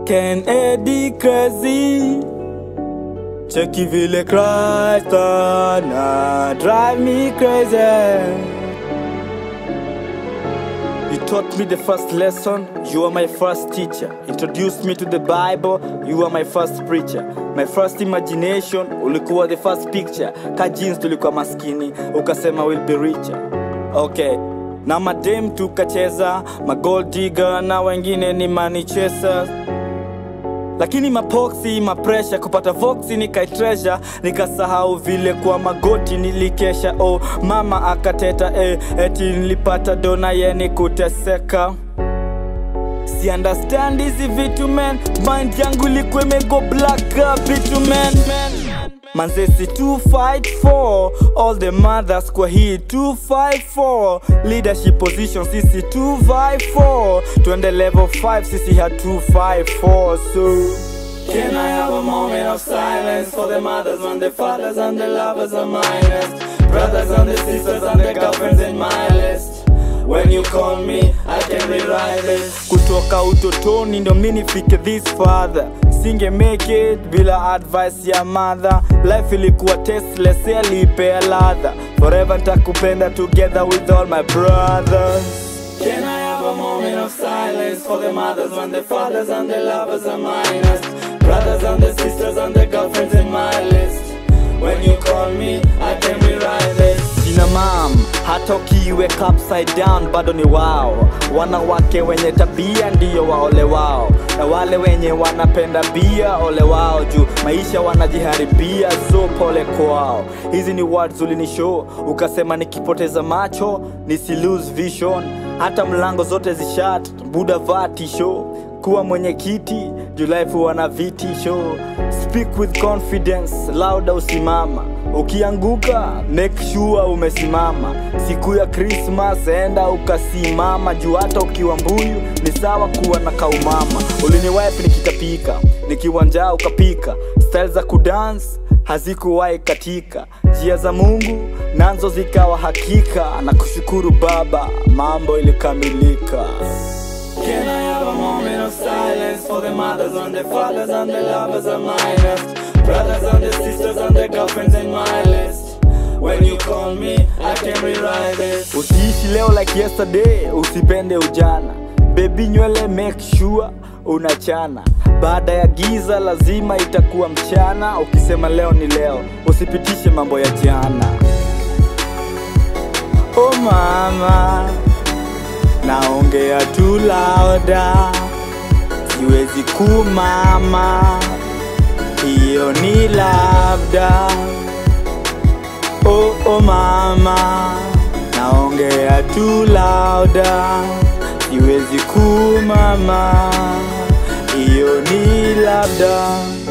Ken Eddie crazy. Cheki vile Christ na drive me crazy. You taught me the first lesson, you are my first teacher. Introduced me to the Bible, you are my first preacher. My first imagination, ulikuwa the first picture. Ka jeans tulikuwa maskini, ukasema we'll be richer. Okay, na madem tukacheza, ma gold digger na wengine ni money chasers. Lakini mapoxi, mapresha, kupata voxi nikaitreasure. Nikasahau vile kwa magoti nilikesha. Oh, mama akateta eti nilipata dona yeni kuteseka. Si understand hizi vitu man. Mind yangu ilikuwa imego black vitu man. Manzesi 254, all the mothers kwa hii 254. Leadership position sisi 254. Tuende level 5 sisi ha 254. So can I have a moment of silence for the mothers and the fathers and the lovers of my list, brothers and the sisters and the girlfriends in my list. When you call me, I can rewrite this. Kutoka utotoni ndo mimi nifike this father. Singe make it bila advice ya mother. Life ilikuwa tasteless, alipea ladha. Forever nitakupenda together with all my brothers. Can I have a moment of silence for the mothers and the fathers and the lovers of my list, brothers and the sisters and the girlfriends in my list. When you call me, I can rewrite this. Jina mam, hata ukiweka upside down bado ni wao. Wanawake wenye tabia ndiyo waole wao, na wale wenye wanapenda bia ole wao. Juu maisha wanajiharibia, so pole kwao. Hizi ni words ulinishow, ukasema nikipoteza macho nisi lose vision. Hata mlango zote zishat, buda vati show. Kuwa mwenye kiti, juu life wana viti show. Speak with confidence, louder usimama. Ukianguka, make sure umesimama. Siku ya Christmas, enda ukasimama. Juu hata ukiwa mbuyu, ni sawa kuwa na kaumama. Uliniwipe nikitapika, nikiwa njaa ukapika. Style za kudance, hazikuwahi katika. Njia za Mungu, nazo zikawa hakika. Na kushukuru Baba, mambo ilikamilika. Can I have a moment of silence for the mothers and the fathers and the lovers of my list, brothers and the sisters and the girlfriends in my list. When you call me, I can rewrite this. Usiishi leo like yesterday, usipende ujana. Baby nywele make sure unachana. Baada ya giza lazima itakuwa mchana. Ukisema leo ni leo, usipitishe mambo ya jana. Oh mama, naongea tu lauda, siwezi kumama, hiyo ni labda. Oh mama, naongea tu lauda, siwezi kumama, hiyo ni labda.